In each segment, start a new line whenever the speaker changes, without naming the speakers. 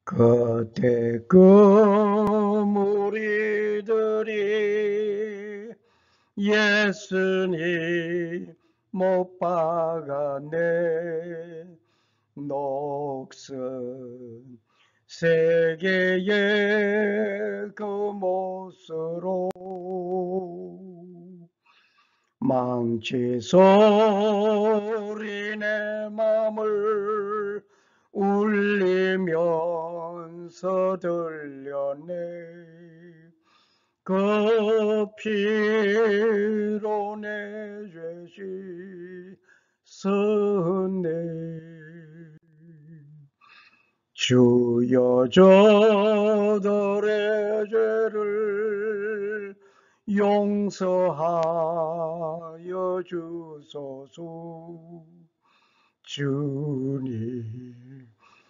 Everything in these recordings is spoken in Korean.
그때 그 무리들이 예수님 못 박았네. 녹슨 세계의 그 못으로 망치 소리 내 맘을 울리면서 들렸네. 그 피로 내 죄 씻었네. 주여 저들의 죄를 용서하여 주소서. 주님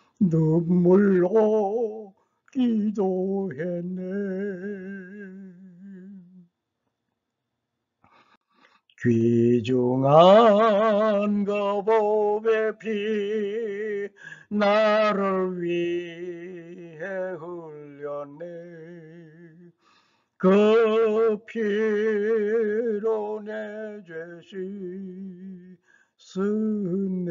눈물로 기도했네. 귀중한 거법의 피 나를 위해 흘렸네. 그 피로 내 죄 씻었네.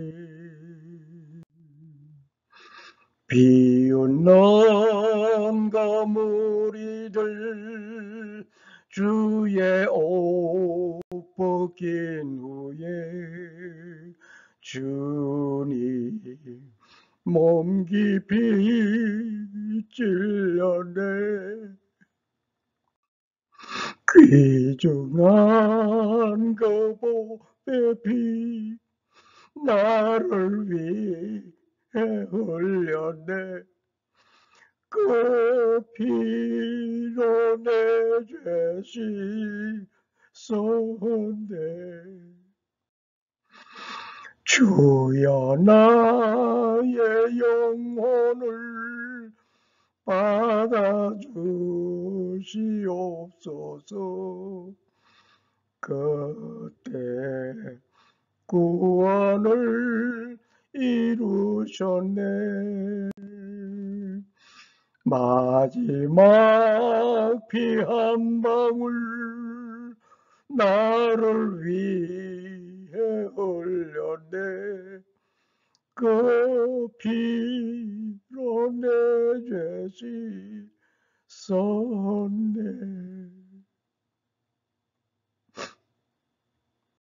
비웃는 그 무리들 주의 옷 벗긴 후에 주님 몸 깊이 찔렸네. 귀중한 그 보배 피 나를 위해 흘렸네. 그 피로 내 죄 씻었네. 주여 나의 영혼을 받아주시옵소서. 그때 구원을 이루셨네. 마지막 피 한 방울 나를 위해 흘렸네. 그 피로 내 죄 씻었네.